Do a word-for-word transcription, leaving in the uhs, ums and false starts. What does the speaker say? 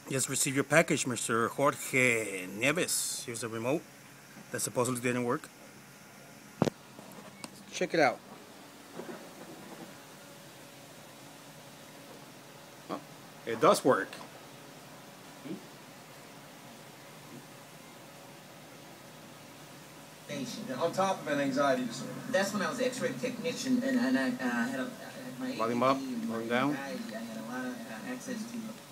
Just received your package, Mister Jorge Nieves. Here's the remote that supposedly didn't work. Check it out. Oh, it does work. On top of an anxiety disorder. That's when I was an X-ray technician, and, and I uh, had, a, I had my Volume up, volume down. I had a lot of uh, access to